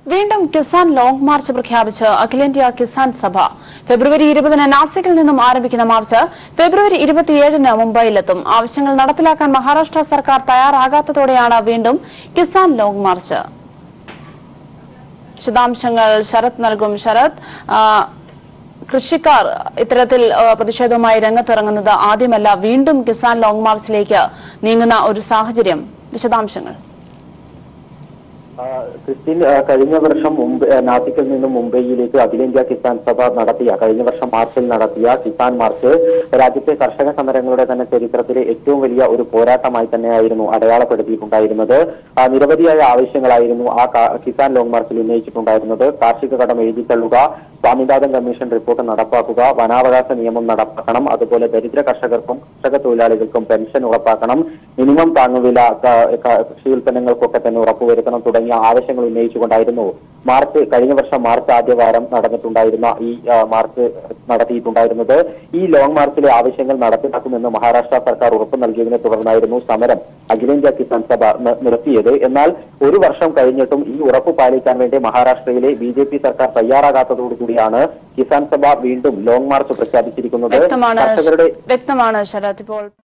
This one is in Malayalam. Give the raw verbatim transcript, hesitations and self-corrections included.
വീണ്ടും കിസാൻ ലോങ് മാർച്ച് പ്രഖ്യാപിച്ച് അഖിലേന്ത്യാ കിസാൻ സഭ. ഫെബ്രുവരി ഇരുപതിന് നാസിക്കിൽ നിന്നും ആരംഭിക്കുന്ന മാർച്ച് ഫെബ്രുവരി ഇരുപത്തിയേഴിന് മുംബൈയിലെത്തും. ആവശ്യങ്ങൾ നടപ്പിലാക്കാൻ മഹാരാഷ്ട്ര സർക്കാർ തയ്യാറാകാത്തതോടെയാണ് വീണ്ടും കിസാൻ ലോങ് മാർച്ച്. വിശദാംശങ്ങൾ ശരത് നൽകും. ശരത്, കൃഷിക്കാർ ഇത്തരത്തിൽ പ്രതിഷേധവുമായി രംഗത്തിറങ്ങുന്നത് ആദ്യമല്ല. വീണ്ടും കിസാൻ ലോങ് മാർച്ചിലേക്ക് നീങ്ങുന്ന ഒരു സാഹചര്യം, വിശദാംശങ്ങൾ. ക്രിസ്ത്യൻ കഴിഞ്ഞ വർഷം നാസിക്കിൽ നിന്നും മുംബൈയിലേക്ക് അഖിലേന്ത്യാ കിസാൻ സഭ നടത്തിയ കഴിഞ്ഞ വർഷം മാർച്ചിൽ നടത്തിയ കിസാൻ മാർച്ച് രാജ്യത്തെ കർഷക സമരങ്ങളുടെ തന്നെ ചരിത്രത്തിലെ ഏറ്റവും വലിയ ഒരു പോരാട്ടമായി തന്നെയായിരുന്നു അടയാളപ്പെടുത്തിയിട്ടുണ്ടായിരുന്നത്. നിരവധിയായ ആവശ്യങ്ങളായിരുന്നു ആ കിസാൻ ലോങ് മാർച്ചിൽ ഉന്നയിച്ചിട്ടുണ്ടായിരുന്നത്. കാർഷിക കടം എഴുതിത്തള്ളുക, സ്വാമിനാഥൻ കമ്മീഷൻ റിപ്പോർട്ട് നടപ്പാക്കുക, വനാവകാശ നിയമം നടപ്പാക്കണം, അതുപോലെ ദരിദ്ര കർഷകർക്കും കർഷക തൊഴിലാളികൾക്കും പെൻഷൻ ഉറപ്പാക്കണം, മിനിമം താങ്ങുവില കൃഷി ഉൽപ്പന്നങ്ങൾക്കൊക്കെ തന്നെ ഉറപ്പുവരുത്തണം തുടങ്ങിയ ആവശ്യങ്ങൾ ഉന്നയിച്ചുകൊണ്ടായിരുന്നു മാർച്ച് കഴിഞ്ഞ വർഷം മാർച്ച് ആദ്യവാരം നടന്നിട്ടുണ്ടായിരുന്ന ഈ മാർച്ച് നടത്തിയിട്ടുണ്ടായിരുന്നത്. ഈ ലോങ് മാർച്ചിലെ ആവശ്യങ്ങൾ നടപ്പിലാക്കുമെന്ന് മഹാരാഷ്ട്ര സർക്കാർ ഉറപ്പു നൽകിയതിനെ തുടർന്നായിരുന്നു സമരം അഖിലേന്ത്യാ കിസാൻ സഭ നിർത്തിയത്. എന്നാൽ ഒരു വർഷം കഴിഞ്ഞിട്ടും ഈ ഉറപ്പ് പാലിക്കാൻ വേണ്ടി മഹാരാഷ്ട്രയിലെ ബി ജെ പി സർക്കാർ തയ്യാറാകാത്തതോടുകൂടിയാണ് കിസാൻ സഭ വീണ്ടും ലോങ് മാർച്ച് പ്രഖ്യാപിച്ചിരിക്കുന്നത്. വ്യക്തമാണ് ശരത്. ഇപ്പോൾ